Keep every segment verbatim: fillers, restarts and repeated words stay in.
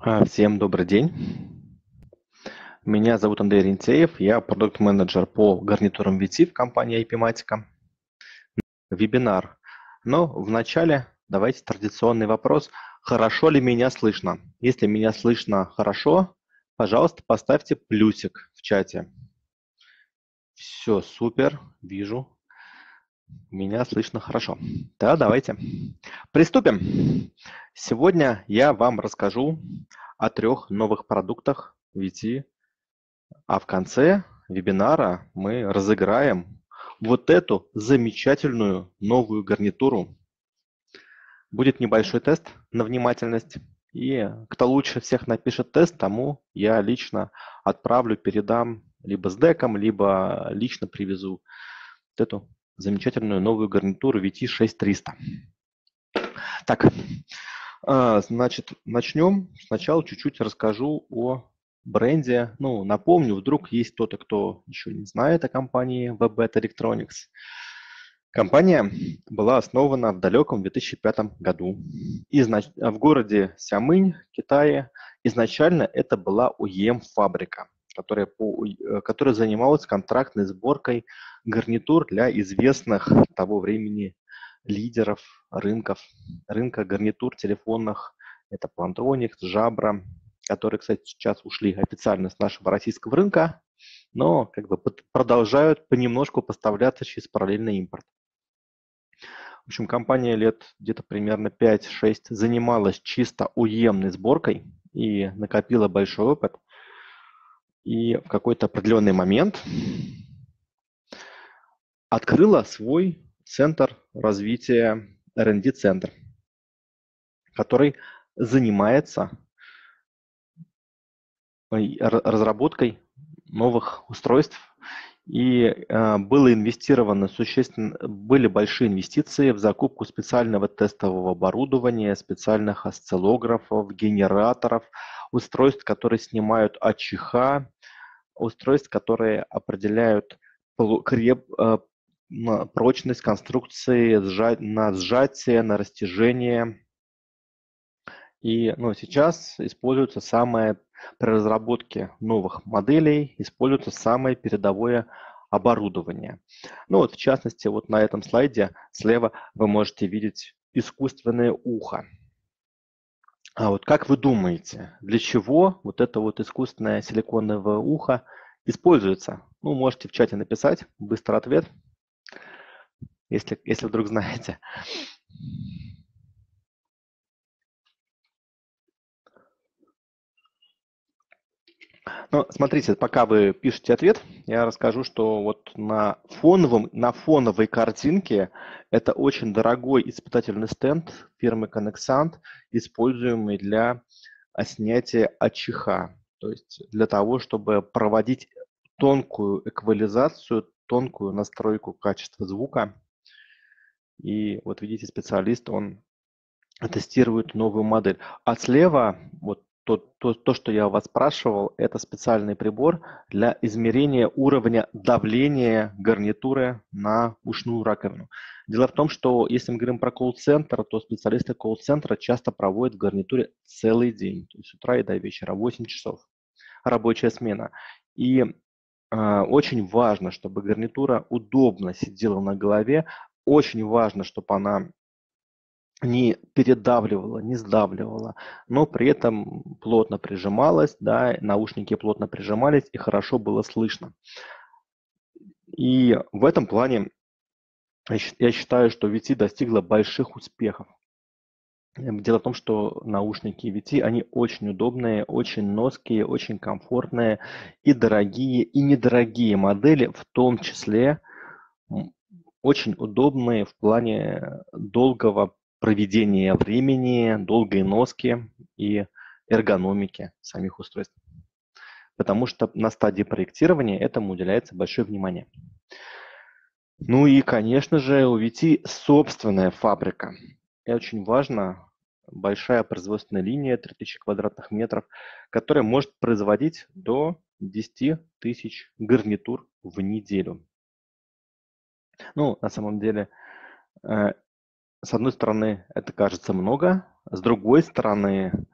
А, Всем добрый день. Меня зовут Андрей Рентеев, я продукт-менеджер по гарнитурам ви ти в компании ай пи-матика. Вебинар. Но вначале давайте традиционный вопрос. Хорошо ли меня слышно? Если меня слышно хорошо, пожалуйста, поставьте плюсик в чате. Все, супер, вижу. Меня слышно хорошо. Да, давайте. Приступим. Сегодня я вам расскажу о трех новых продуктах ви ти. А в конце вебинара мы разыграем вот эту замечательную новую гарнитуру. Будет небольшой тест на внимательность. И кто лучше всех напишет тест, тому я лично отправлю, передам либо с деком, либо лично привезу вот эту замечательную новую гарнитуру ви ти шесть триста. Так, а, значит, начнем. Сначала чуть-чуть расскажу о бренде. Ну, напомню, вдруг есть кто-то, кто еще не знает о компании WebBet Electronics. Компания была основана в далеком две тысячи пятом году Изнач... в городе Сямынь, Китае. Изначально это была о и эм-фабрика, которая, по... которая занималась контрактной сборкой гарнитур для известных того времени лидеров рынков, рынка гарнитур телефонных. Это Plantronics, Jabra, которые, кстати, сейчас ушли официально с нашего российского рынка, но как бы продолжают понемножку поставляться через параллельный импорт. В общем, компания лет где-то примерно пять-шесть занималась чисто о и эм-ной сборкой и накопила большой опыт. И в какой-то определенный момент открыла свой центр развития, эр энд ди-центр, который занимается разработкой новых устройств. И э, было инвестировано существенно, были большие инвестиции в закупку специального тестового оборудования, специальных осциллографов, генераторов, устройств, которые снимают АЧХ, устройств, которые определяют креп, э, прочность конструкции на сжатие, на растяжение. И ну, сейчас используется самое, при разработке новых моделей, используется самое передовое оборудование. Ну вот в частности, вот на этом слайде слева вы можете видеть искусственное ухо. А вот как вы думаете, для чего вот это вот искусственное силиконовое ухо используется? Ну, можете в чате написать, быстрый ответ, если, если вдруг знаете. Ну, смотрите, пока вы пишете ответ, я расскажу, что вот на фоновом, на фоновой картинке это очень дорогой испытательный стенд фирмы Conexant, используемый для снятия АЧХ, то есть для того, чтобы проводить тонкую эквализацию, тонкую настройку качества звука. И вот видите, специалист, он тестирует новую модель. А слева, вот то, то, то, что я у вас спрашивал, это специальный прибор для измерения уровня давления гарнитуры на ушную раковину. Дело в том, что если мы говорим про колл-центр, то специалисты колл-центра часто проводят в гарнитуре целый день, то есть с утра и до вечера, восемь часов, рабочая смена. И э, очень важно, чтобы гарнитура удобно сидела на голове, очень важно, чтобы она не передавливала, не сдавливала, но при этом плотно прижималась, да, наушники плотно прижимались и хорошо было слышно. И в этом плане я считаю, что ви ти достигла больших успехов. Дело в том, что наушники ви ти, они очень удобные, очень ноские, очень комфортные, и дорогие, и недорогие модели, в том числе очень удобные в плане долгого проведения времени, долгой носки и эргономики самих устройств. Потому что на стадии проектирования этому уделяется большое внимание. Ну и, конечно же, у ви ти собственная фабрика. И очень важно, большая производственная линия, три тысячи квадратных метров, которая может производить до десяти тысяч гарнитур в неделю. Ну, на самом деле, с одной стороны, это кажется много, с другой стороны,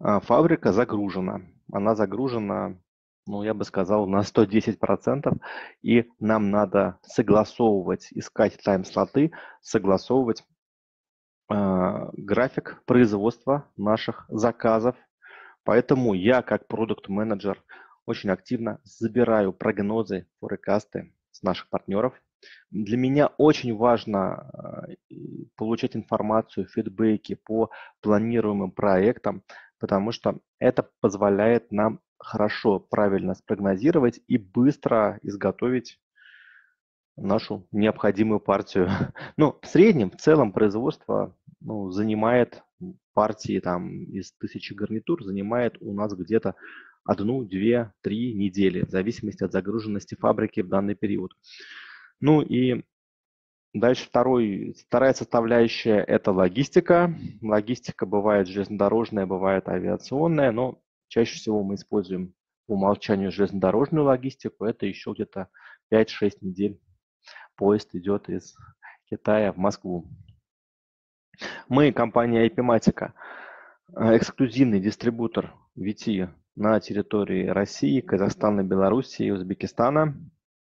Фабрика загружена. Она загружена, ну, я бы сказал, на сто десять процентов. И нам надо согласовывать, искать тайм-слоты, согласовывать э, график производства наших заказов. Поэтому я, как продукт-менеджер, очень активно забираю прогнозы, форекасты с наших партнеров. Для меня очень важно э, получать информацию, фидбэки по планируемым проектам, потому что это позволяет нам хорошо, правильно спрогнозировать и быстро изготовить нашу необходимую партию. Ну, в среднем, в целом производство ну, занимает партии там из тысячи гарнитур, занимает у нас где-то одну, две, три недели, в зависимости от загруженности фабрики в данный период. Ну и дальше второй, вторая составляющая – это логистика. Логистика бывает железнодорожная, бывает авиационная, но чаще всего мы используем по умолчанию железнодорожную логистику. Это еще где-то пять-шесть недель. Поезд идет из Китая в Москву. Мы, компания Epimatica, эксклюзивный дистрибутор ви ти на территории России, Казахстана, Белоруссии и Узбекистана.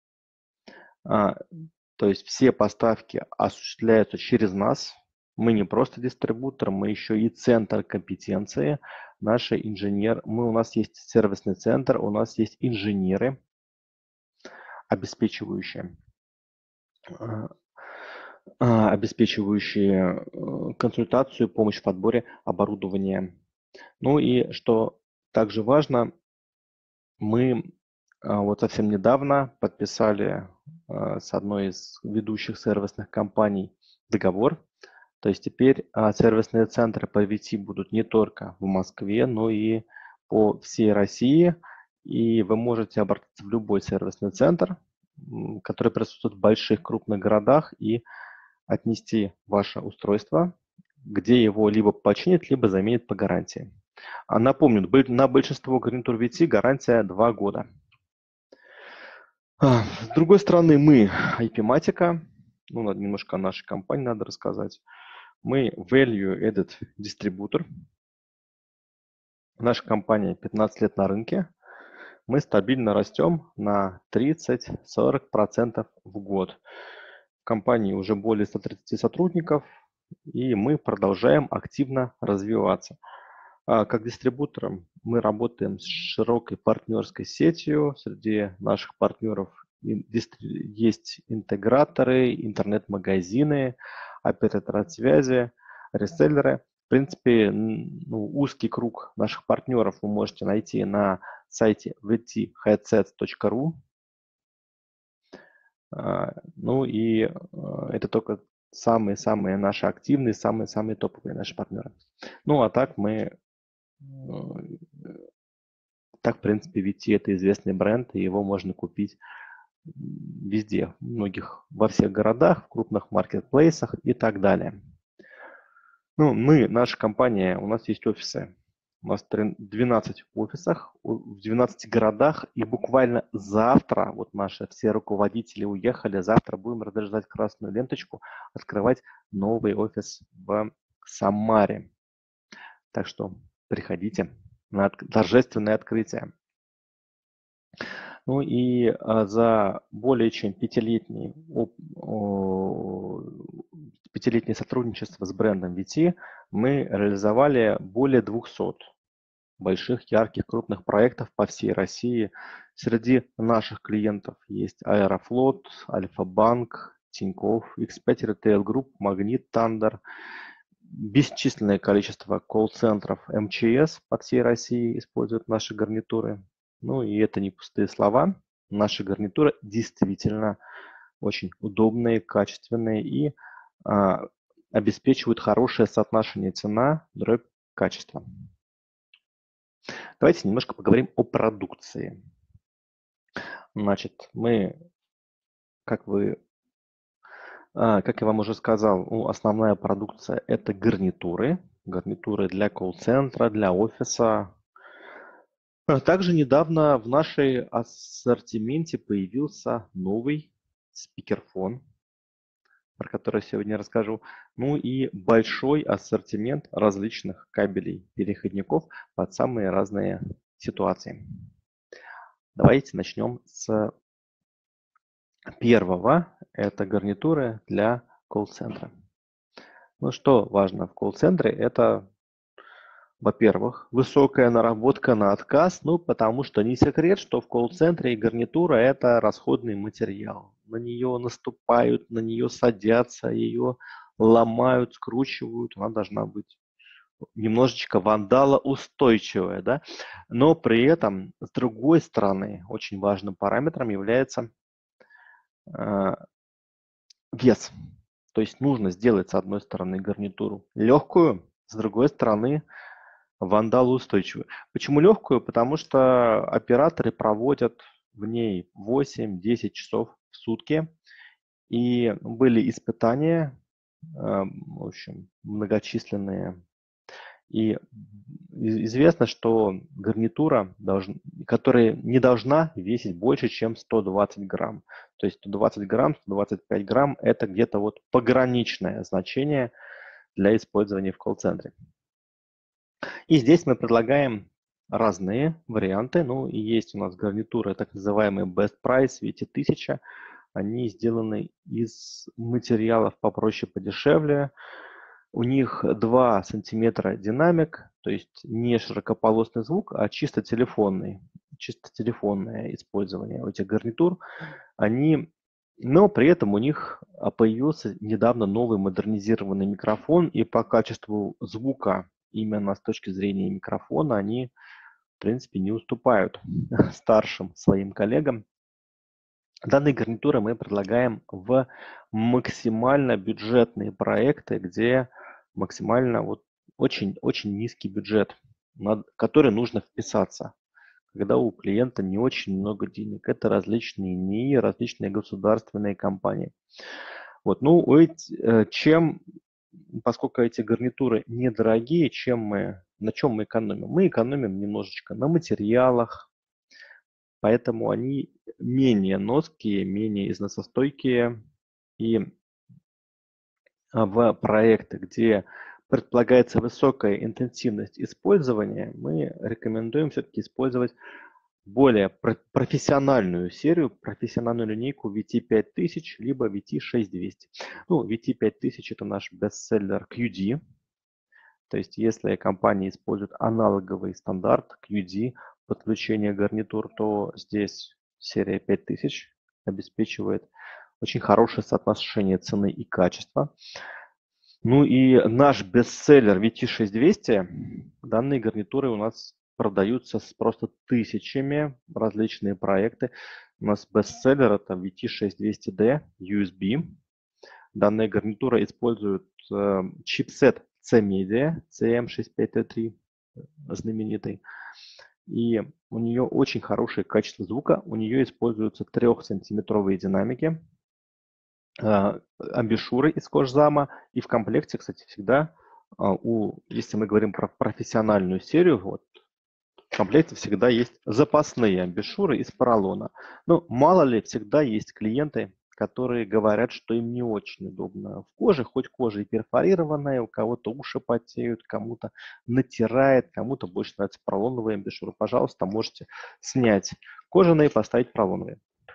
То есть все поставки осуществляются через нас. Мы не просто дистрибутор, мы еще и центр компетенции. Наши инженеры, мы, у нас есть сервисный центр, у нас есть инженеры, обеспечивающие обеспечивающие консультацию, помощь в подборе оборудования. Ну и что также важно, мы вот совсем недавно подписали с одной из ведущих сервисных компаний договор. То есть теперь сервисные центры по ви ти будут не только в Москве, но и по всей России. И вы можете обратиться в любой сервисный центр, который присутствует в больших крупных городах, и отнести ваше устройство, где его либо починят, либо заменят по гарантии. А напомню, на большинство гарнитур ви ти гарантия два года. С другой стороны, мы Epimatica, ну, немножко о нашей компании надо рассказать. Мы value-added дистрибутор. Наша компания пятнадцать лет на рынке. Мы стабильно растем на тридцать-сорок процентов в год. В компании уже более ста тридцати сотрудников, и мы продолжаем активно развиваться. Как дистрибутором мы работаем с широкой партнерской сетью. Среди наших партнеров есть интеграторы, интернет-магазины, операторы связи, реселлеры. В принципе, ну, узкий круг наших партнеров вы можете найти на сайте ви ти headsets точка ру. Ну и это только самые-самые наши активные, самые-самые топовые наши партнеры. Ну а так мы, так в принципе ви ти это известный бренд, и его можно купить везде, в многих, во всех городах, в крупных маркетплейсах и так далее. Ну, мы, наша компания, у нас есть офисы. У нас двенадцать офисов в двенадцати городах, и буквально завтра, вот наши все руководители уехали, завтра будем разряжать красную ленточку, открывать новый офис в Самаре. Так что приходите на торжественное открытие. Ну и за более чем пятилетний, пятилетнее сотрудничество с брендом ви ти мы реализовали более двухсот больших, ярких, крупных проектов по всей России. Среди наших клиентов есть Аэрофлот, Альфа-банк, Тинькофф, икс пять Retail Group, Магнит, Тандер. Бесчисленное количество колл-центров эм че эс по всей России используют наши гарнитуры. Ну и это не пустые слова. Наши гарнитуры действительно очень удобные, качественные и а, обеспечивают хорошее соотношение цена-качество. Давайте немножко поговорим о продукции. Значит, мы, как вы, как я вам уже сказал, ну, основная продукция – это гарнитуры. Гарнитуры для колл-центра, для офиса. Также недавно в нашей ассортименте появился новый спикерфон. про который сегодня расскажу, ну и большой ассортимент различных кабелей, переходников под самые разные ситуации. Давайте начнем с первого. Это гарнитуры для колл-центра. Ну что важно в колл-центре? Это, во-первых, высокая наработка на отказ, ну потому что не секрет, что в колл-центре гарнитура – это расходный материал. На нее наступают, на нее садятся, ее ломают, скручивают. Она должна быть немножечко вандалоустойчивая, да? Но при этом, с другой стороны, очень важным параметром является э, вес. То есть нужно сделать с одной стороны гарнитуру легкую, с другой стороны вандалоустойчивую. Почему легкую? Потому что операторы проводят в ней восемь-десять часов в сутки. И были испытания, в общем, многочисленные. И известно, что гарнитура, должна, которая не должна весить больше, чем сто двадцать грамм. То есть сто двадцать грамм, сто двадцать пять грамм – это где-то вот пограничное значение для использования в колл-центре. И здесь мы предлагаем разные варианты. Ну и есть у нас гарнитуры, так называемые Best Price, ви ти тысяча. Они сделаны из материалов попроще, подешевле. У них два сантиметра динамик, то есть не широкополосный звук, а чисто телефонный, чисто телефонное использование этих гарнитур. Они, но при этом у них появился недавно новый модернизированный микрофон, и по качеству звука именно с точки зрения микрофона они, в принципе, не уступают старшим своим коллегам. Данные гарнитуры мы предлагаем в максимально бюджетные проекты, где максимально вот очень-очень низкий бюджет, на который нужно вписаться, когда у клиента не очень много денег. Это различные НИИ, различные государственные компании. Вот, ну, чем, поскольку эти гарнитуры недорогие, чем мы, на чем мы экономим? Мы экономим немножечко на материалах, поэтому они менее ноские, менее износостойкие. И в проекты, где предполагается высокая интенсивность использования, мы рекомендуем все-таки использовать более профессиональную серию, профессиональную линейку ви ти пять тысяч, либо ви ти шесть двести. Ну, ви ти пять тысяч это наш бестселлер кью ди. То есть если компания использует аналоговый стандарт кью ди подключения гарнитур, то здесь серия пять тысяч обеспечивает очень хорошее соотношение цены и качества. Ну и наш бестселлер ви ти шесть двести, данные гарнитуры у нас продаются с просто тысячами, различные проекты. У нас бестселлер это ви ти шесть двести ди ю эс би. Данная гарнитура использует э, чипсет C-Media, си эм шесть пять три, знаменитый. И у нее очень хорошее качество звука. У нее используются трехсантиметровые динамики, э, амбишуры из кожзама. И в комплекте, кстати, всегда, э, у, если мы говорим про профессиональную серию, вот, в комплекте всегда есть запасные амбишуры из поролона. Но мало ли, всегда есть клиенты, которые говорят, что им не очень удобно в коже, хоть кожа и перфорированная, у кого-то уши потеют, кому-то натирает, кому-то больше нравятся поролоновые амбишуры. Пожалуйста, можете снять кожаные и поставить поролоновые.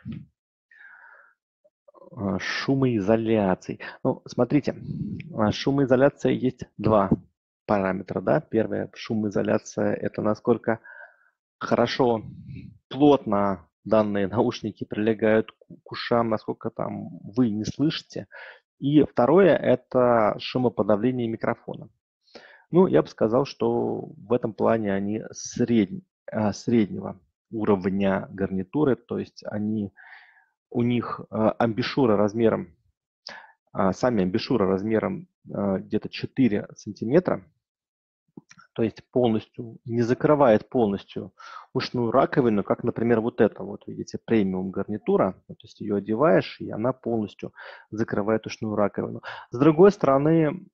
Шумоизоляции. Ну, смотрите, шумоизоляция есть два параметра. Да? Первое, шумоизоляция – это насколько хорошо, плотно данные наушники прилегают к ушам, насколько там вы не слышите. И второе – это шумоподавление микрофона. Ну, я бы сказал, что в этом плане они средь, среднего уровня гарнитуры, то есть они, у них амбишюра размером, сами амбишюры размером где-то четыре сантиметра, то есть полностью, не закрывает полностью ушную раковину, как, например, вот это, вот видите, премиум гарнитура, то есть ее одеваешь, и она полностью закрывает ушную раковину. С другой стороны,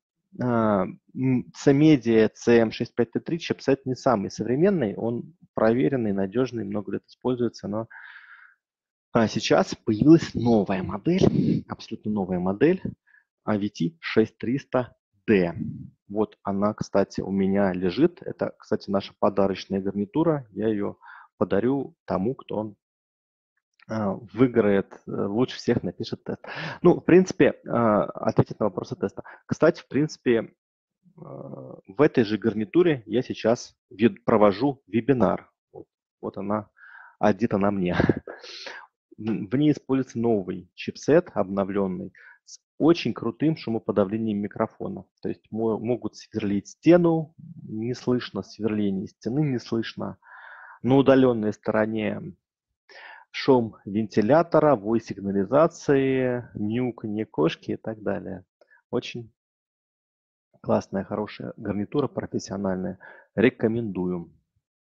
C-Media си эм шесть пять три чипсет не самый современный, он проверенный, надежный, много лет используется, но сейчас появилась новая модель, абсолютно новая модель, эй ви ти шесть триста ди. Вот она, кстати, у меня лежит. Это, кстати, наша подарочная гарнитура. Я ее подарю тому, кто а, выиграет, э, лучше всех напишет тест. Ну, в принципе, а, ответит на вопросы теста. Кстати, в принципе, а, в этой же гарнитуре я сейчас вед- провожу вебинар. Вот, вот она, одета на мне. В в ней используется новый чипсет, обновленный, с очень крутым шумоподавлением микрофона. То есть мо- могут сверлить стену, не слышно сверление стены, не слышно. На удаленной стороне шум вентилятора, вой сигнализации, мяуканье кошки и так далее. Очень классная, хорошая гарнитура, профессиональная. Рекомендую.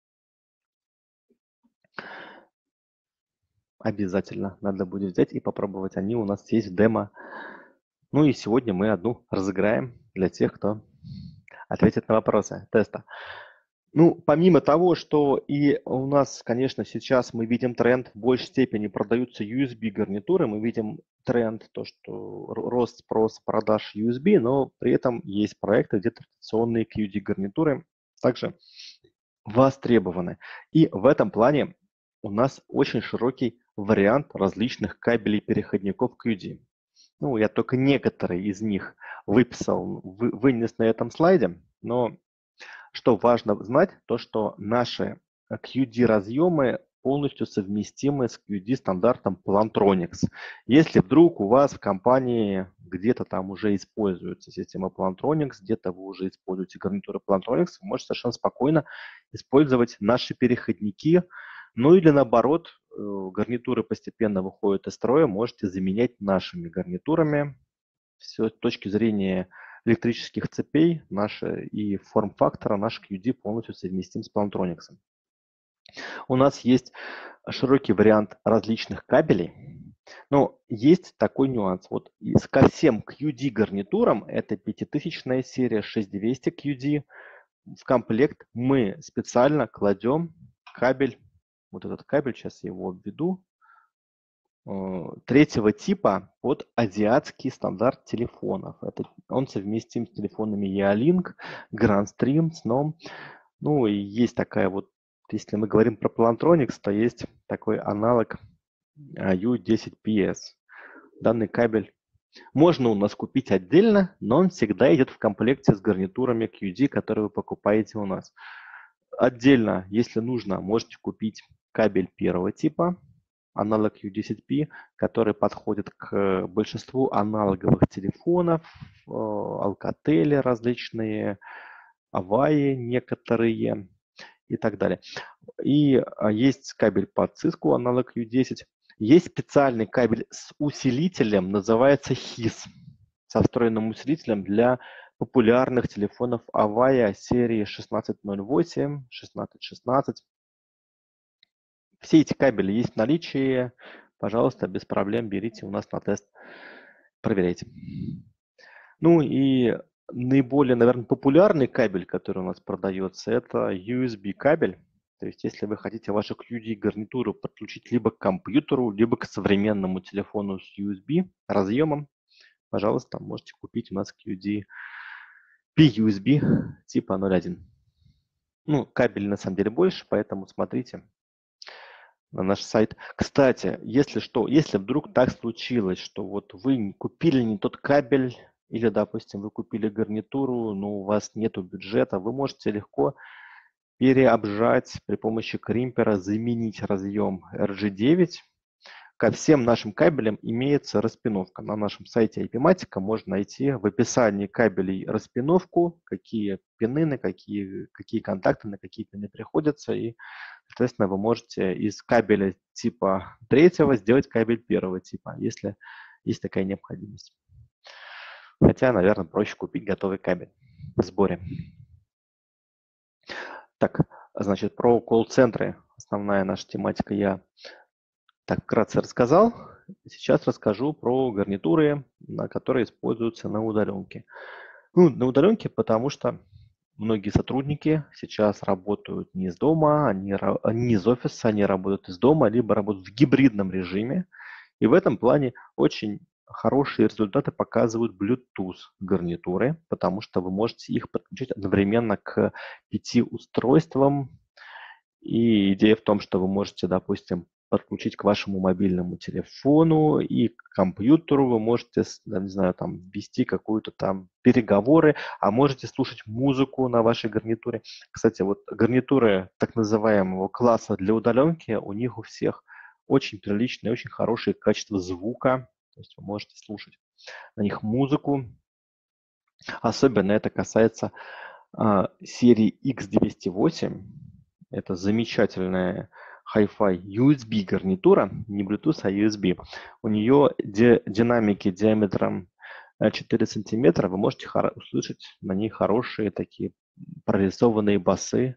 Обязательно надо будет взять и попробовать. Они у нас есть в демо. Ну и сегодня мы одну разыграем для тех, кто ответит на вопросы теста. Ну, помимо того, что и у нас, конечно, сейчас мы видим тренд, в большей степени продаются ю эс би-гарнитуры, мы видим тренд, то, что ро- рост спрос продаж ю эс би, но при этом есть проекты, где традиционные кью ди-гарнитуры также востребованы. И в этом плане у нас очень широкий вариант различных кабелей-переходников кью ди. Ну, я только некоторые из них выписал, вы- вынес на этом слайде, но что важно знать, то что наши кью ди-разъемы полностью совместимы с кью ди-стандартом Plantronics. Если вдруг у вас в компании где-то там уже используется система Plantronics, где-то вы уже используете гарнитуры Plantronics, вы можете совершенно спокойно использовать наши переходники. Ну или наоборот, э, гарнитуры постепенно выходят из строя, можете заменять нашими гарнитурами. Все с точки зрения электрических цепей наши и форм-фактора наш кью ди полностью совместим с Plantronics. У нас есть широкий вариант различных кабелей, но есть такой нюанс. Вот из- ко всем кью ди гарнитурам, это пятитысячная серия, шесть тысяч двести кью ди, в комплект мы специально кладем кабель, вот этот кабель, сейчас я его обведу, э, третьего типа под азиатский стандарт телефонов. Это, он совместим с телефонами Yealink, Grandstream, Snom. Ну и есть такая вот, если мы говорим про Plantronics, то есть такой аналог а, ю десять пи эс. Данный кабель можно у нас купить отдельно, но он всегда идет в комплекте с гарнитурами кью ди, которые вы покупаете у нас. Отдельно, если нужно, можете купить кабель первого типа, аналог ю десять пи, который подходит к большинству аналоговых телефонов, э, Alcatel различные, Avaya некоторые и так далее. И а, есть кабель под Cisco, аналог ю десять. Есть специальный кабель с усилителем, называется хис, со встроенным усилителем для популярных телефонов Avaya серии шестнадцать ноль восемь, шестнадцать шестнадцать. Все эти кабели есть в наличии. Пожалуйста, без проблем берите у нас на тест, проверяйте. Ну и наиболее, наверное, популярный кабель, который у нас продается, это ю эс би кабель. То есть, если вы хотите вашу кью ди-гарнитуру подключить либо к компьютеру, либо к современному телефону с ю эс би разъемом, пожалуйста, можете купить у нас кью ди пи ю эс би типа ноль один. Ну, кабель на самом деле больше, поэтому смотрите на наш сайт. Кстати, если что, если вдруг так случилось, что вот вы купили не тот кабель, или, допустим, вы купили гарнитуру, но у вас нет бюджета, вы можете легко переобжать при помощи кримпера, заменить разъем эр джи девять. Ко всем нашим кабелям имеется распиновка. На нашем сайте IPMatica можно найти в описании кабелей распиновку, какие пины, на какие, какие контакты, на какие пины приходятся. И, соответственно, вы можете из кабеля типа третьего сделать кабель первого типа, если есть такая необходимость. Хотя, наверное, проще купить готовый кабель в сборе. Так, значит, про колл-центры. Основная наша тематика я так вкратце рассказал. Сейчас расскажу про гарнитуры, на которые используются на удаленке. Ну, на удаленке, потому что многие сотрудники сейчас работают не из дома, они, не из офиса, они работают из дома, либо работают в гибридном режиме. И в этом плане очень хорошие результаты показывают Bluetooth гарнитуры, потому что вы можете их подключить одновременно к пяти устройствам. И идея в том, что вы можете, допустим, подключить к вашему мобильному телефону и к компьютеру, вы можете, не знаю, там, вести какую-то там переговоры, а можете слушать музыку на вашей гарнитуре. Кстати, вот гарнитуры так называемого класса для удаленки, у них у всех очень приличное, очень хорошее качество звука, то есть вы можете слушать на них музыку. Особенно это касается а, серии икс двести восемь. Это замечательная Hi-Fi ю эс би гарнитура, не Bluetooth, а ю эс би. У нее ди- динамики диаметром четыре сантиметра. Вы можете хоро- услышать на ней хорошие такие прорисованные басы.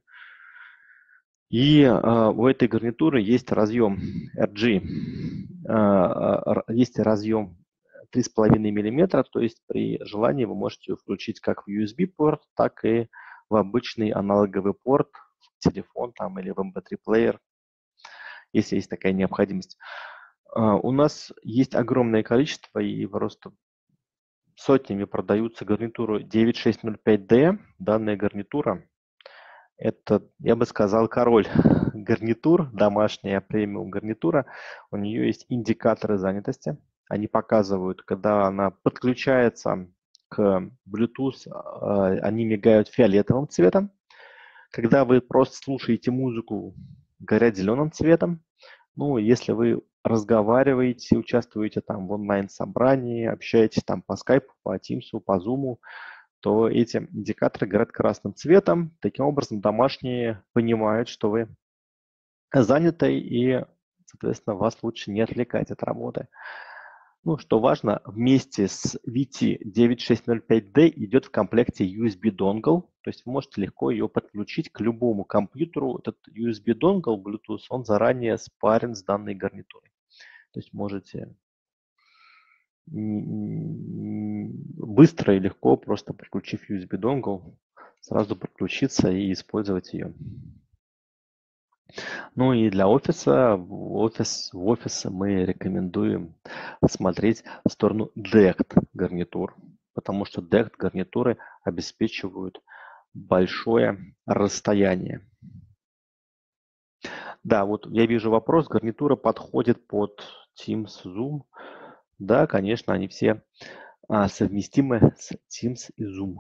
И а, у этой гарнитуры есть разъем эр джи, а, р- есть разъем три с половиной миллиметра, то есть при желании вы можете ее включить как в ю эс би-порт, так и в обычный аналоговый порт, в телефон там, или в эм пэ три плеер, если есть такая необходимость. А, У нас есть огромное количество, и просто сотнями продаются гарнитуры девять шесть ноль пять дэ. Данная гарнитура – это, я бы сказал, король гарнитур, домашняя премиум гарнитура. У нее есть индикаторы занятости. Они показывают, когда она подключается к Bluetooth, а, они мигают фиолетовым цветом. Когда вы просто слушаете музыку, горят зеленым цветом. Ну, если вы разговариваете, участвуете там в онлайн-собрании, общаетесь там по скайпу, по тимсу, по зуму, то эти индикаторы горят красным цветом. Таким образом, домашние понимают, что вы заняты, и, соответственно, вас лучше не отвлекать от работы. Ну, что важно, вместе с ви ти девять шесть ноль пять дэ идет в комплекте ю эс би-донгл, то есть вы можете легко ее подключить к любому компьютеру. Этот ю эс би-донгл Bluetooth, он заранее спарен с данной гарнитурой. То есть можете быстро и легко, просто подключив ю эс би-донгл, сразу подключиться и использовать ее. Ну и для офиса, в офис, в офис мы рекомендуем смотреть в сторону ди и си ти гарнитур, потому что ди и си ти гарнитуры обеспечивают большое расстояние. Да, вот я вижу вопрос, гарнитура подходит под Teams, Zoom. Да, конечно, они все а, совместимы с Teams и Zoom.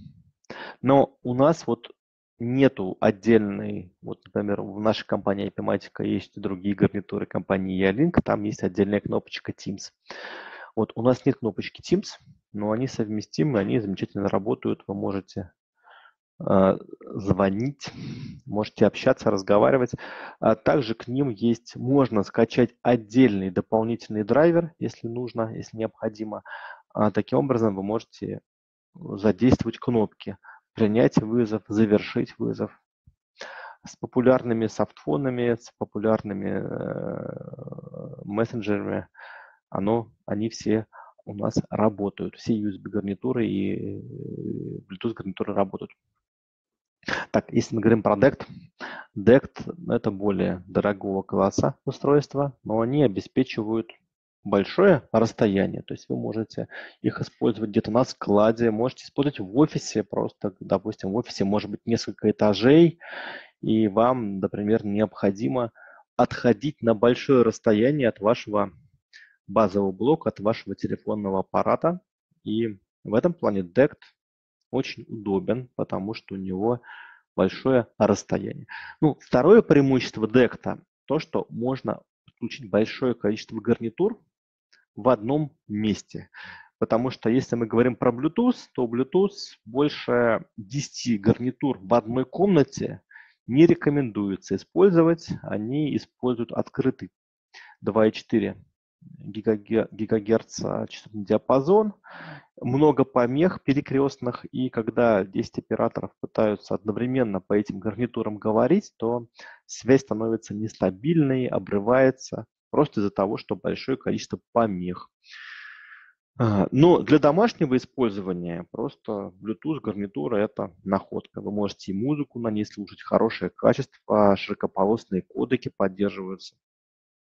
Но у нас вот нету отдельной, вот, например, в нашей компании Epimatica есть и другие гарнитуры компании Ялинк, там есть отдельная кнопочка Teams. Вот у нас нет кнопочки Teams, но они совместимы, они замечательно работают, вы можете э, звонить, можете общаться, разговаривать. А также к ним есть, можно скачать отдельный дополнительный драйвер, если нужно, если необходимо. А таким образом вы можете задействовать кнопки принять вызов, завершить вызов. С популярными софтфонами, с популярными э, мессенджерами, оно, они все у нас работают. Все ю эс би-гарнитуры и Bluetooth-гарнитуры работают. Так, если мы говорим про ди и си ти, ди и си ти это более дорогого класса устройства, но они обеспечивают большое расстояние. То есть вы можете их использовать где-то на складе, можете использовать в офисе, просто, допустим, в офисе может быть несколько этажей, и вам, например, необходимо отходить на большое расстояние от вашего базового блока, от вашего телефонного аппарата. И в этом плане ди и си ти очень удобен, потому что у него большое расстояние. Ну, второе преимущество ди и си ти то, что можно подключить большое количество гарнитур в одном месте. Потому что если мы говорим про Bluetooth, то Bluetooth больше десяти гарнитур в одной комнате не рекомендуется использовать. Они используют открытый два и четыре гигагерца частотный диапазон, много помех перекрестных, и когда десять операторов пытаются одновременно по этим гарнитурам говорить, то связь становится нестабильной, обрывается, просто из-за того, что большое количество помех. Но для домашнего использования просто Bluetooth гарнитура это находка. Вы можете и музыку на ней слушать, хорошее качество, широкополосные кодеки поддерживаются.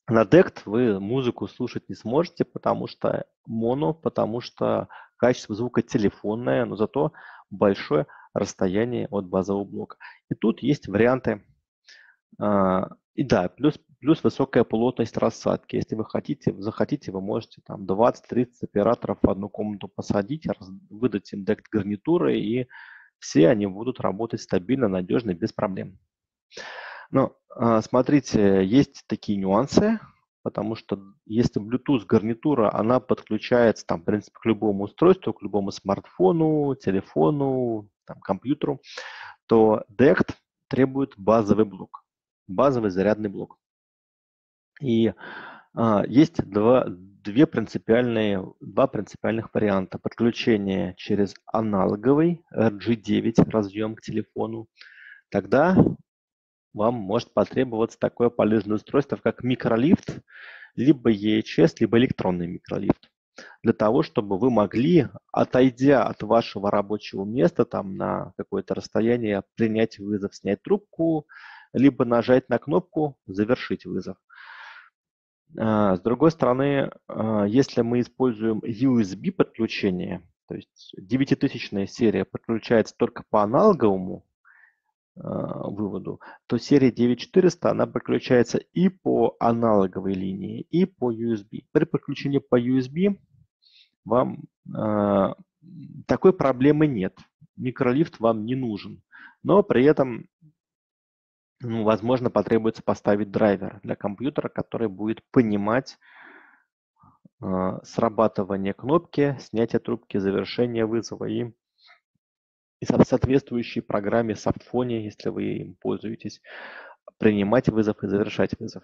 На дект вы музыку слушать не сможете, потому что моно, потому что качество звука телефонное, но зато большое расстояние от базового блока. И тут есть варианты. а, И да, плюс, плюс высокая плотность рассадки. Если вы хотите, захотите, вы можете там двадцать-тридцать операторов в одну комнату посадить, раз- выдать им дект гарнитуры, и все они будут работать стабильно, надежно, без проблем. Но а, смотрите, есть такие нюансы, потому что если Bluetooth гарнитура, она подключается там, в принципе, к любому устройству, к любому смартфону, телефону, там, компьютеру, то дект требует базовый блок, базовый зарядный блок. И а, есть два, две принципиальные, два принципиальных варианта подключения через аналоговый эр джи девять разъем к телефону. Тогда вам может потребоваться такое полезное устройство, как микролифт, либо и эйч эс, либо электронный микролифт. Для того, чтобы вы могли, отойдя от вашего рабочего места там, на какое-то расстояние, принять вызов, снять трубку, либо нажать на кнопку «Завершить вызов». А, С другой стороны, а, если мы используем ю эс би подключение, то есть девятитысячная серия подключается только по аналоговому а, выводу, то серия девять тысяч четыреста, она подключается и по аналоговой линии, и по ю эс би. При подключении по ю эс би вам а, такой проблемы нет. Микролифт вам не нужен. Но при этом, ну, возможно, потребуется поставить драйвер для компьютера, который будет понимать а, срабатывание кнопки, снятие трубки, завершение вызова и, и в соответствующей программе Softphone, если вы им пользуетесь, принимать вызов и завершать вызов.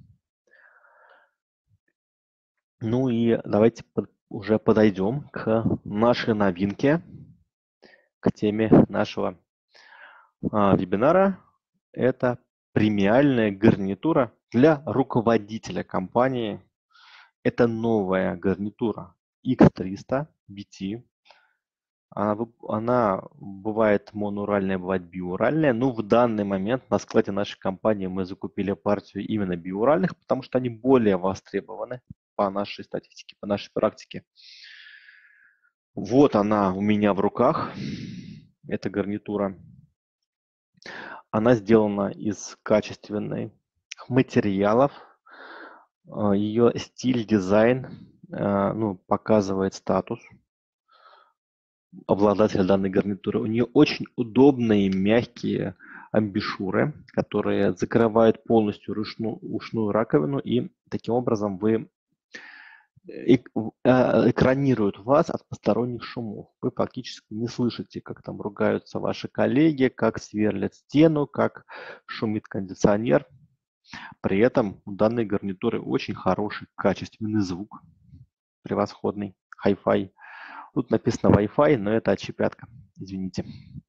Ну и давайте под, уже подойдем к нашей новинке, к теме нашего а, вебинара. Это премиальная гарнитура для руководителя компании. Это новая гарнитура икс триста би ти. Она, она бывает моноуральная, бывает биуральная. Но в данный момент на складе нашей компании мы закупили партию именно биуральных, потому что они более востребованы по нашей статистике, по нашей практике. Вот она у меня в руках, эта гарнитура. Она сделана из качественных материалов. Ее стиль, дизайн, ну, показывает статус обладателя данной гарнитуры. У нее очень удобные мягкие амбушюры, которые закрывают полностью ушную, ушную раковину, и таким образом вы экранируют вас от посторонних шумов. Вы практически не слышите, как там ругаются ваши коллеги, как сверлят стену, как шумит кондиционер. При этом у данной гарнитуры очень хороший качественный звук, превосходный, Hi-Fi. Тут написано Wi-Fi, но это отщепятка, извините.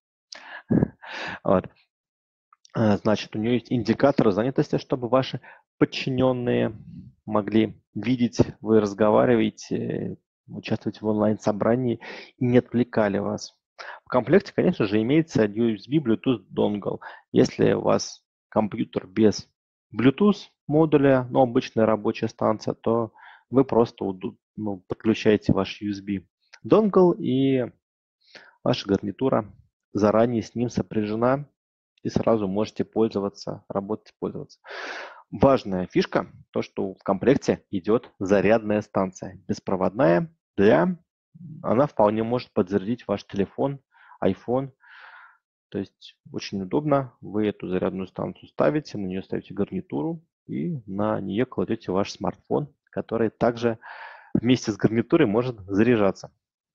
Вот. Значит, у нее есть индикатор занятости, чтобы ваши подчиненные могли видеть, вы разговариваете, участвуете в онлайн-собрании и не отвлекали вас. В комплекте, конечно же, имеется ю эс би Bluetooth Dongle. Если у вас компьютер без Bluetooth модуля, но обычная рабочая станция, то вы просто ну, подключаете ваш ю эс би Dongle, и ваша гарнитура заранее с ним сопряжена, и сразу можете пользоваться, работать, пользоваться. Важная фишка, то, что в комплекте идет зарядная станция, беспроводная, для, она вполне может подзарядить ваш телефон, iPhone. То есть очень удобно, вы эту зарядную станцию ставите, на нее ставите гарнитуру, и на нее кладете ваш смартфон, который также вместе с гарнитурой может заряжаться.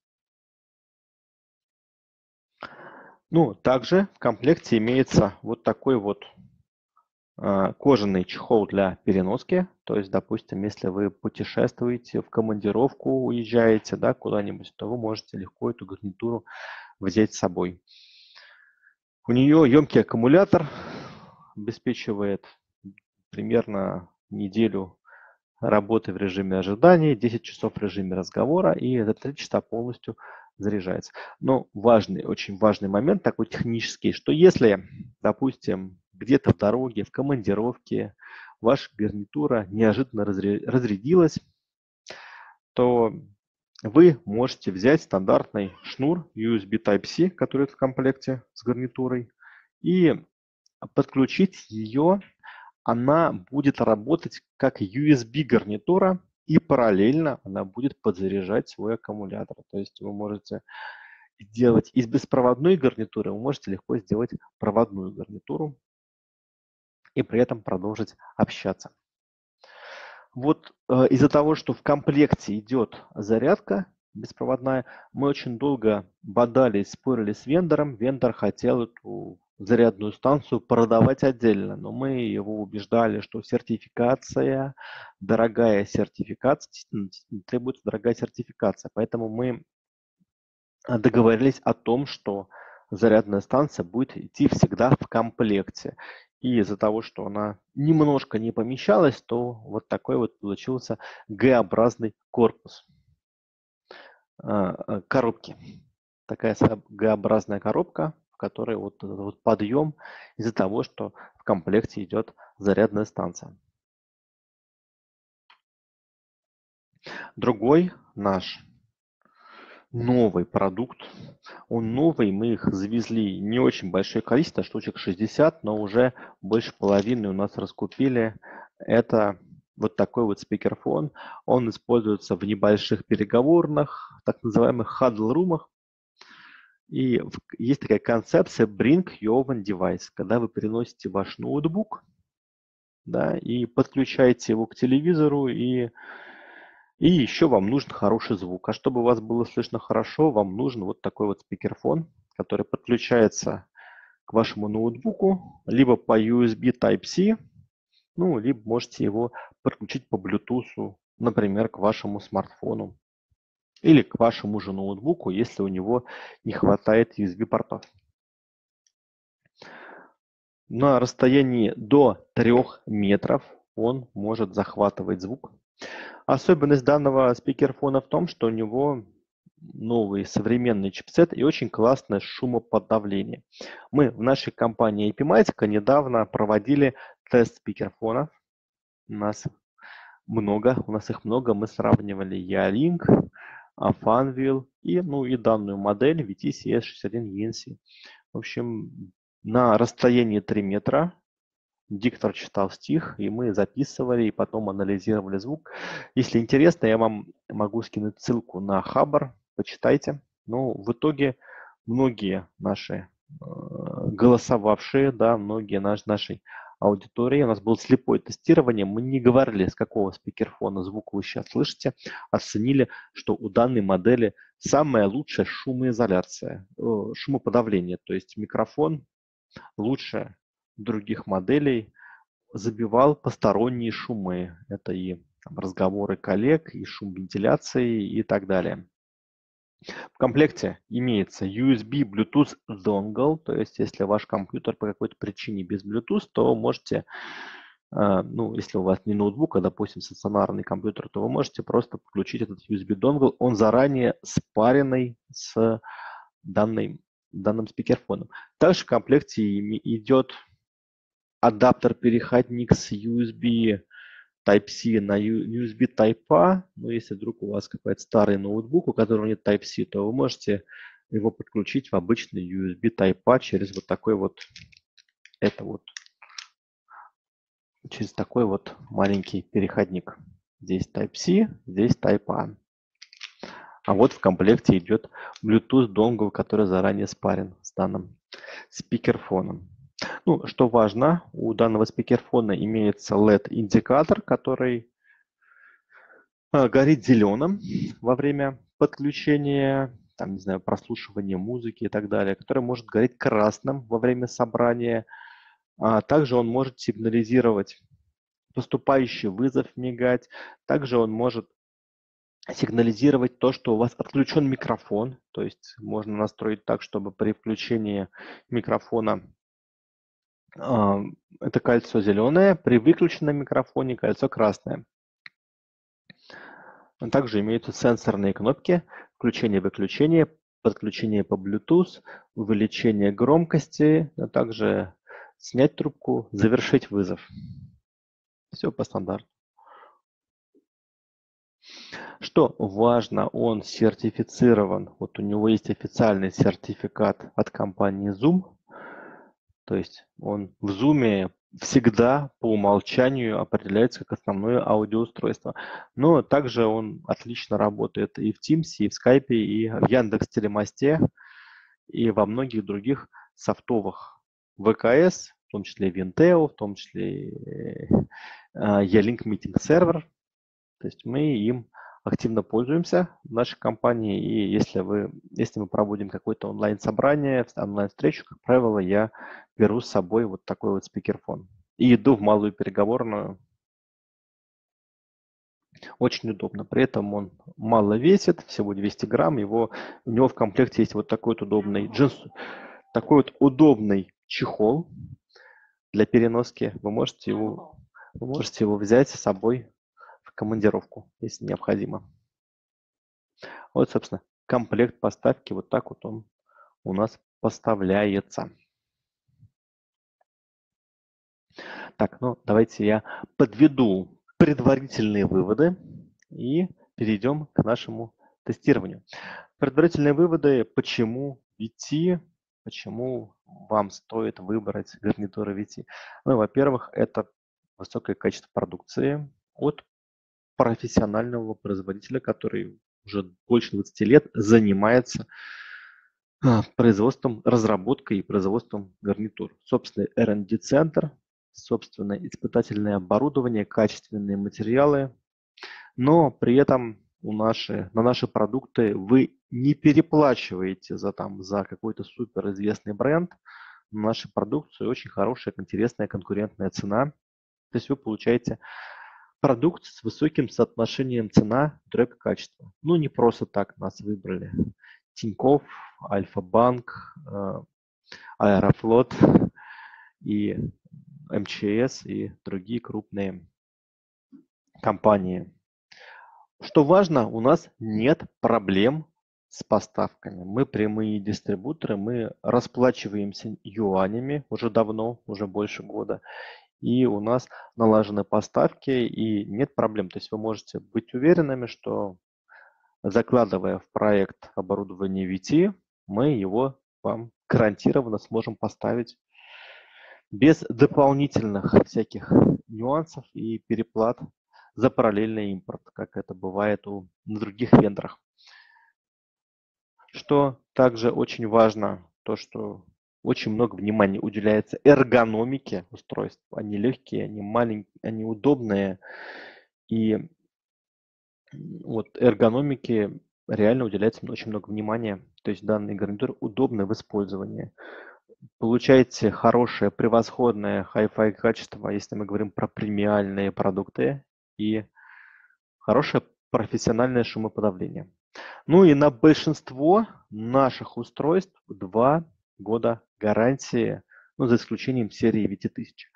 Ну, также в комплекте имеется вот такой вот кожаный чехол для переноски. То есть, допустим, если вы путешествуете в командировку, уезжаете, да, куда-нибудь, то вы можете легко эту гарнитуру взять с собой. У нее емкий аккумулятор, обеспечивает примерно неделю работы в режиме ожидания, десять часов в режиме разговора, и за три часа полностью заряжается. Но важный, очень важный момент такой технический, что если, допустим, где-то в дороге, в командировке ваша гарнитура неожиданно разрядилась, то вы можете взять стандартный шнур ю эс би Type-C, который в комплекте с гарнитурой, и подключить ее. Она будет работать как ю эс би гарнитура, и параллельно она будет подзаряжать свой аккумулятор. То есть вы можете делать из беспроводной гарнитуры, вы можете легко сделать проводную гарнитуру и при этом продолжить общаться. Вот э, из-за того, что в комплекте идет зарядка беспроводная, мы очень долго бодались, спорили с вендором. Вендор хотел эту зарядную станцию продавать отдельно, но мы его убеждали, что сертификация, дорогая сертификация, требуется дорогая сертификация. Поэтому мы договорились о том, что зарядная станция будет идти всегда в комплекте. И из-за того, что она немножко не помещалась, то вот такой вот получился Г-образный корпус э, коробки. Такая Г-образная коробка, в которой вот этот вот подъем из-за того, что в комплекте идет зарядная станция. Другой наш новый продукт. Он новый, мы их завезли не очень большое количество, штучек шестьдесят, но уже больше половины у нас раскупили. Это вот такой вот спикерфон. Он используется в небольших переговорных, так называемых huddle-румах. И есть такая концепция Bring Your Own Device, когда вы переносите ваш ноутбук, да, и подключаете его к телевизору, и И еще вам нужен хороший звук. А чтобы у вас было слышно хорошо, вам нужен вот такой вот спикерфон, который подключается к вашему ноутбуку либо по ю эс би Type-C, ну, либо можете его подключить по Bluetooth, например, к вашему смартфону или к вашему же ноутбуку, если у него не хватает ю эс би-портов. На расстоянии до трёх метров он может захватывать звук. Особенность данного спикерфона в том, что у него новый современный чипсет и очень классное шумоподавление. Мы в нашей компании Epimatica недавно проводили тест спикерфонов. У нас много, у нас их много. Мы сравнивали Yealink, Fanvil и, ну, и данную модель ви ти си эс шестьдесят один и эн си. В общем, на расстоянии три метра диктор читал стих, и мы записывали, и потом анализировали звук. Если интересно, я вам могу скинуть ссылку на Хабр, почитайте. Но в итоге многие наши э, голосовавшие, да, многие наш, нашей аудитории, у нас было слепое тестирование, мы не говорили, с какого спикерфона звук вы сейчас слышите, оценили, что у данной модели самая лучшая шумоизоляция, э, шумоподавление, то есть микрофон лучше других моделей забивал посторонние шумы. Это и там, разговоры коллег, и шум вентиляции и так далее. В комплекте имеется ю эс би Bluetooth dongle, то есть если ваш компьютер по какой-то причине без Bluetooth, то можете, ну, если у вас не ноутбук, а, допустим, стационарный компьютер, то вы можете просто подключить этот ю эс би dongle. Он заранее спаренный с данной, данным спикерфоном. Также в комплекте идет адаптер-переходник с ю эс би Type-C на ю эс би Type-A. Но если вдруг у вас какой-то старый ноутбук, у которого нет Type-C, то вы можете его подключить в обычный ю эс би Type-A через вот такой вот, это вот, через такой вот маленький переходник. Здесь Type-C, здесь Type-A. А вот в комплекте идет Bluetooth dongle, который заранее спарен с данным спикерфоном. Ну, что важно, у данного спикерфона имеется эл и ди-индикатор, который э, горит зеленым во время подключения, там, не знаю, прослушивания музыки и так далее, который может гореть красным во время собрания. А также он может сигнализировать поступающий вызов, мигать. Также он может сигнализировать то, что у вас отключен микрофон. То есть можно настроить так, чтобы при включении микрофона это кольцо зеленое, при выключенном микрофоне кольцо красное. Также имеются сенсорные кнопки включения-выключения, подключение по Bluetooth, увеличение громкости, а также снять трубку, завершить вызов. Все по стандарту. Что важно, он сертифицирован. Вот у него есть официальный сертификат от компании Zoom. То есть он в Zoom всегда по умолчанию определяется как основное аудиоустройство. Но также он отлично работает и в Teams, и в Skype, и в Яндекс.Телемосте, и во многих других софтовых вэ ка эс, в том числе Vinteo, в том числе э, E-Link Meeting Server. То есть мы им активно пользуемся в нашей компании, и если, вы, если мы проводим какое-то онлайн-собрание, онлайн-встречу, как правило, я беру с собой вот такой вот спикерфон. И иду в малую переговорную. Очень удобно. При этом он мало весит, всего двести грамм. Его, у него в комплекте есть вот такой вот удобный джинс, такой вот удобный чехол для переноски. Вы можете его, вы можете его взять с собой в командировку, если необходимо. Вот, собственно, комплект поставки, вот так вот он у нас поставляется. Так, ну давайте я подведу предварительные выводы и перейдем к нашему тестированию. Предварительные выводы, почему ви ти, почему вам стоит выбрать гарнитуры ви ти. Ну, во-первых, это высокое качество продукции от профессионального производителя, который уже больше двадцати лет занимается производством, разработкой и производством гарнитур. Собственный эр энд ди-центр, собственное испытательное оборудование, качественные материалы. Но при этом у наши, на наши продукты вы не переплачиваете за, там, за какой-то суперизвестный бренд. На нашу продукцию очень хорошая, интересная конкурентная цена. То есть вы получаете продукт с высоким соотношением цена-качество. Ну, не просто так нас выбрали. Тинькофф, Альфа-банк, Аэрофлот и эм че эс и другие крупные компании. Что важно, у нас нет проблем с поставками. Мы прямые дистрибуторы, мы расплачиваемся юанями уже давно, уже больше года. И у нас налажены поставки, и нет проблем. То есть вы можете быть уверенными, что закладывая в проект оборудование ви ти, мы его вам гарантированно сможем поставить без дополнительных всяких нюансов и переплат за параллельный импорт, как это бывает у на других вендорах. Что также очень важно, то что очень много внимания уделяется эргономике устройств. Они легкие, они маленькие, они удобные. И вот эргономике реально уделяется очень много внимания. То есть данный гарнитур удобны в использовании. Получаете хорошее, превосходное Hi-Fi качество, если мы говорим про премиальные продукты, и хорошее профессиональное шумоподавление. Ну и на большинство наших устройств два года гарантии, ну, за исключением серии ви ти тысяча.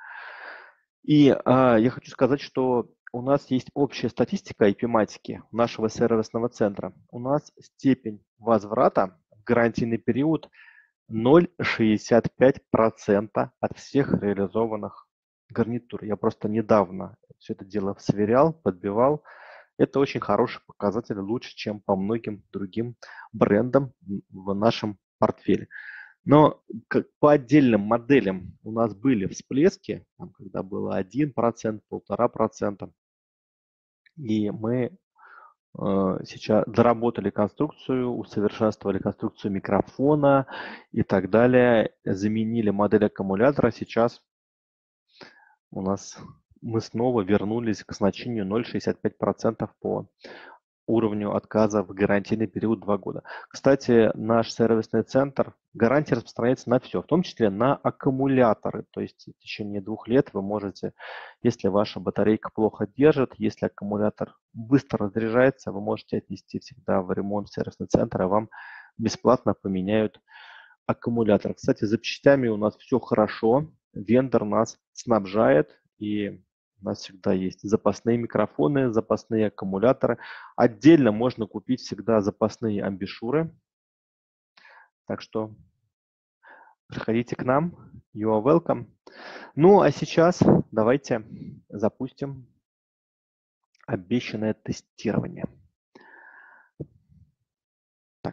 И а, я хочу сказать, что у нас есть общая статистика ай пи-матики нашего сервисного центра. У нас степень возврата в гарантийный период ноль целых шестьдесят пять сотых процента от всех реализованных гарнитур. Я просто недавно все это дело сверял, подбивал. Это очень хороший показатель, лучше, чем по многим другим брендам в нашем портфеле. Но как по отдельным моделям у нас были всплески, там, когда было один процент, полтора процента. И мы э, сейчас доработали конструкцию, усовершенствовали конструкцию микрофона и так далее, заменили модель аккумулятора. Сейчас у нас мы снова вернулись к значению ноль целых шестьдесят пять сотых процента по уровню отказа в гарантийный период два года. Кстати, наш сервисный центр, гарантия распространяется на все, в том числе на аккумуляторы. То есть в течение двух лет вы можете, если ваша батарейка плохо держит, если аккумулятор быстро разряжается, вы можете отнести всегда в ремонт в сервисный центр, и вам бесплатно поменяют аккумулятор. Кстати, с запчастями у нас все хорошо. Вендор нас снабжает, и у нас всегда есть запасные микрофоны, запасные аккумуляторы. Отдельно можно купить всегда запасные амбишуры. Так что Приходите к нам. You are welcome. Ну, а сейчас давайте запустим обещанное тестирование. Так.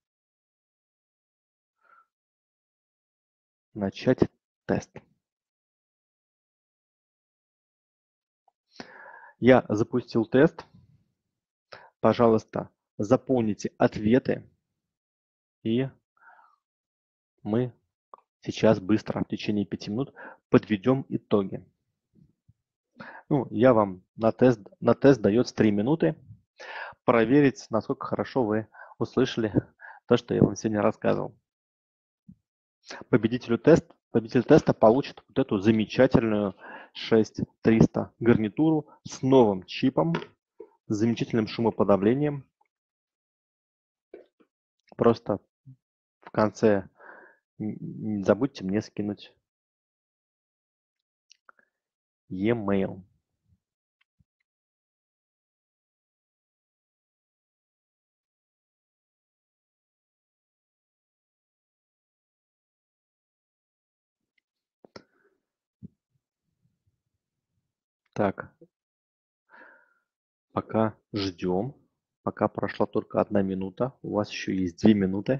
Начать тест. Я запустил тест. Пожалуйста, заполните ответы, и мы сейчас быстро, в течение пяти минут, подведем итоги. Ну, я вам на тест, на тест дается три минуты проверить, насколько хорошо вы услышали то, что я вам сегодня рассказывал. Победителю тест, победитель теста получит вот эту замечательную шесть триста гарнитуру с новым чипом, с замечательным шумоподавлением. Просто в конце не забудьте мне скинуть e-mail. Так, пока ждем. Пока прошла только одна минута. У вас еще есть две минуты.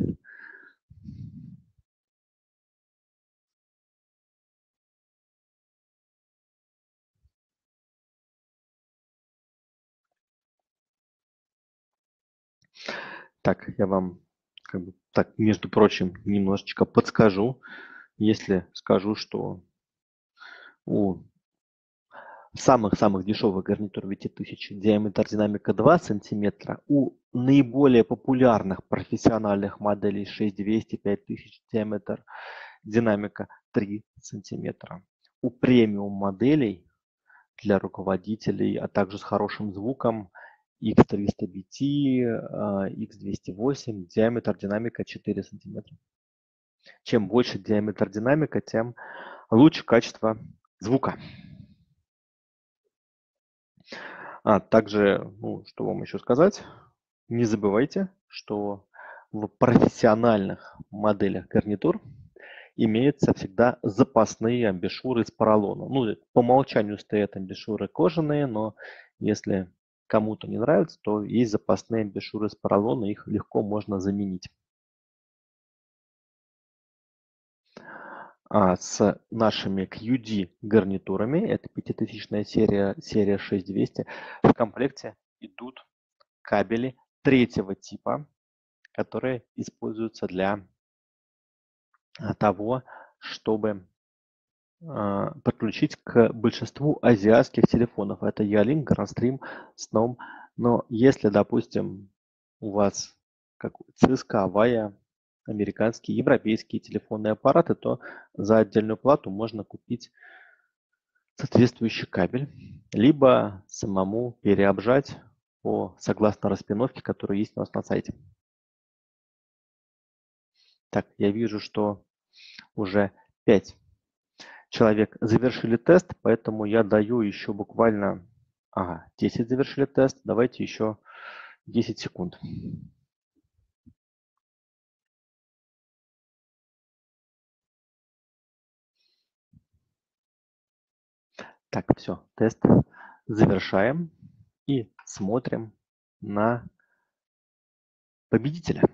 Так, я вам, как бы, так, между прочим, немножечко подскажу. Если скажу, что у самых-самых дешевых гарнитур ви ти тысяча диаметр динамика два сантиметра, у наиболее популярных профессиональных моделей шесть двести, пять тысяч диаметр динамика три сантиметра. У премиум моделей для руководителей, а также с хорошим звуком икс триста би ти, икс двести восемь, диаметр динамика четыре сантиметра. Чем больше диаметр динамика, тем лучше качество звука. А также, ну, что вам еще сказать, не забывайте, что в профессиональных моделях гарнитур имеются всегда запасные амбушюры из поролона. Ну, по умолчанию стоят амбушюры кожаные, но если кому-то не нравится, то есть запасные амбушюры из поролона, их легко можно заменить. А с нашими кью ди гарнитурами, это пятитысячная серия, серия шесть двести, в комплекте идут кабели третьего типа, которые используются для того, чтобы подключить к большинству азиатских телефонов. Это Ялинк, Грандстрим, Сном. Но если, допустим, у вас как ЦСКА, Вая, американские, европейские телефонные аппараты, то за отдельную плату можно купить соответствующий кабель, либо самому переобжать по согласно распиновке, которая есть у нас на сайте. Так, я вижу, что уже пять человек завершили тест, поэтому я даю еще буквально ага, десять завершили тест. Давайте еще десять секунд. Так, все, тест завершаем и смотрим на победителя.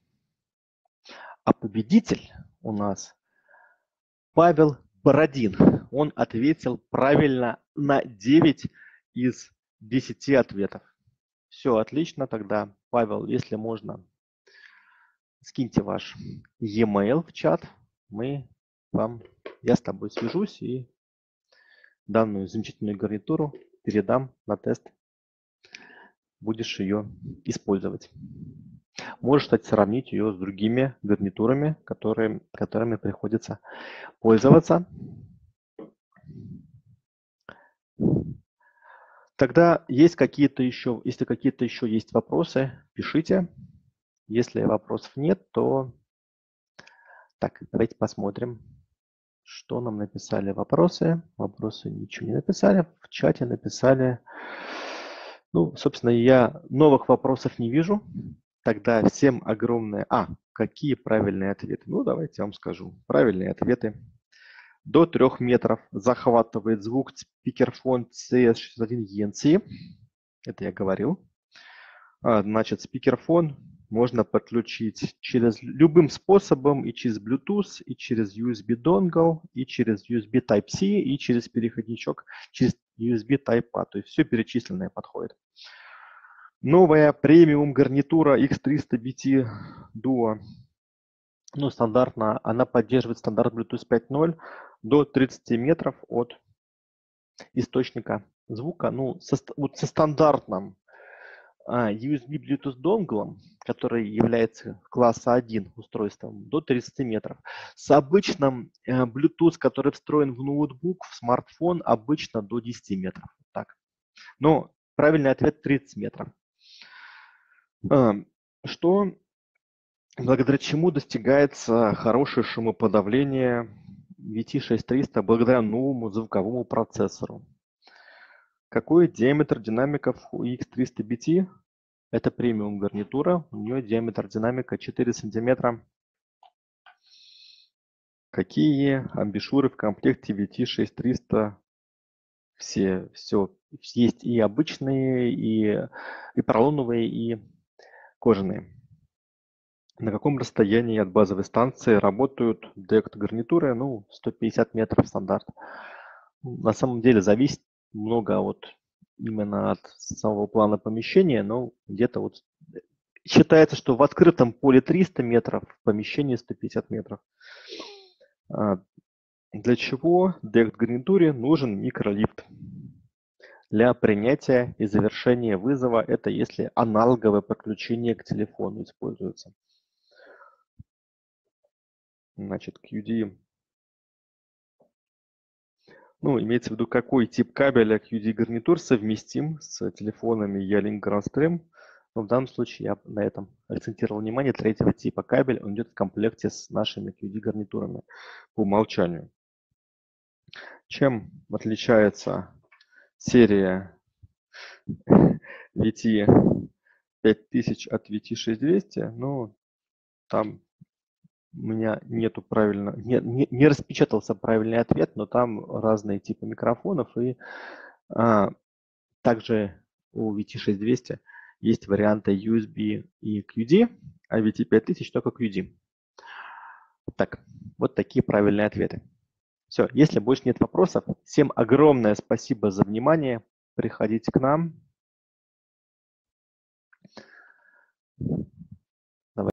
А победитель у нас Павел Бородин. Он ответил правильно на девять из десяти ответов. Все отлично тогда. Павел, если можно, скиньте ваш e-mail в чат. Мы вам, я с тобой свяжусь и данную замечательную гарнитуру передам на тест. Будешь ее использовать. Можешь, кстати, сравнить ее с другими гарнитурами, которые, которыми приходится пользоваться. Тогда есть какие-то еще, если какие-то еще есть вопросы, пишите. Если вопросов нет, то так, давайте посмотрим, что нам написали вопросы. Вопросы ничего не написали. В чате написали. Ну, собственно, я новых вопросов не вижу. Тогда всем огромное... А, какие правильные ответы? Ну, давайте я вам скажу. Правильные ответы. До трех метров захватывает звук спикерфон си эс шестьдесят один и эн си. Это я говорил. А, значит, спикерфон можно подключить через любым способом, и через Bluetooth, и через ю эс би донгл, и через ю эс би Type-C, и через переходничок, через ю эс би Type-A. То есть все перечисленное подходит. Новая премиум гарнитура икс триста би ти Duo. Ну, стандартно, она поддерживает стандарт Bluetooth пять ноль до тридцати метров от источника звука. Ну, со, вот со стандартным ю эс би Bluetooth донглом, который является класса один устройством, до тридцати метров. С обычным э, Bluetooth, который встроен в ноутбук, в смартфон, обычно до десяти метров. Так. Но правильный ответ тридцать метров. Э, что, благодаря чему достигается хорошее шумоподавление ви ти шесть триста благодаря новому звуковому процессору. Какой диаметр динамиков у икс триста би ти? Это премиум гарнитура, у нее диаметр динамика четыре сантиметра. Какие амбушюры в комплекте ви ти шесть триста? Все, все, есть и обычные, и, и поролоновые, и кожаные. На каком расстоянии от базовой станции работают директ гарнитуры? Ну, сто пятьдесят метров стандарт. На самом деле зависит много от именно от самого плана помещения, но где-то вот считается, что в открытом поле триста метров, в помещении сто пятьдесят метров. Для чего директ гарнитуре нужен микролифт? Для принятия и завершения вызова, это если аналоговое подключение к телефону используется. Значит, кью ди. Ну, имеется в виду, какой тип кабеля кью ди гарнитур совместим с телефонами Ялинк Грандстрим. Но в данном случае я на этом акцентировал внимание. Третьего типа кабель, он идет в комплекте с нашими кью ди гарнитурами по умолчанию. Чем отличается серия ви ти пять тысяч от ви ти шесть двести? Ну, там у меня нету правильно, не, не, не распечатался правильный ответ, но там разные типы микрофонов, и а, также у ви ти шесть двести есть варианты ю эс би и кью ди, а ви ти пять тысяч только кью ди. Так, вот такие правильные ответы. Все, если больше нет вопросов, всем огромное спасибо за внимание. Приходите к нам.